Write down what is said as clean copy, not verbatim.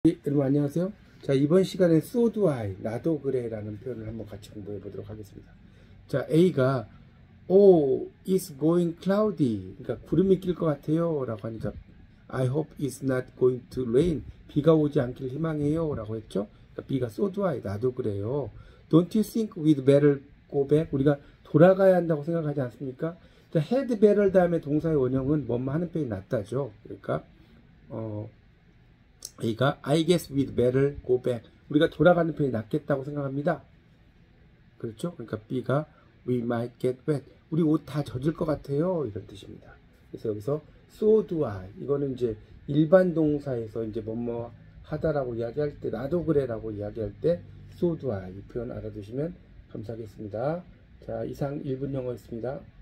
여러분 안녕하세요. 자, 이번 시간에 so do I, 나도 그래 라는 표현을 한번 같이 공부해 보도록 하겠습니다. 자, A가 Oh, it's going cloudy. 그러니까 구름이 낄 것 같아요 라고 하니까 I hope it's not going to rain. 비가 오지 않길 희망해요 라고 했죠. 그러니까 B가 so do I, 나도 그래요. Don't you think we'd better go back? 우리가 돌아가야 한다고 생각하지 않습니까? 자, had better 다음에 동사의 원형은 뭐뭐 하는 편이 낫다죠. 그러니까 A가 I guess we'd better go back. 우리가 돌아가는 편이 낫겠다고 생각합니다. 그렇죠? 그러니까 B가 we might get wet. 우리 옷 다 젖을 것 같아요. 이런 뜻입니다. 그래서 여기서 so do I. 이거는 이제 일반 동사에서 이제 뭐뭐 하다라고 이야기할 때, 나도 그래라고 이야기할 때 so do I 이 표현 알아두시면 감사하겠습니다. 자, 이상 1분 영어였습니다.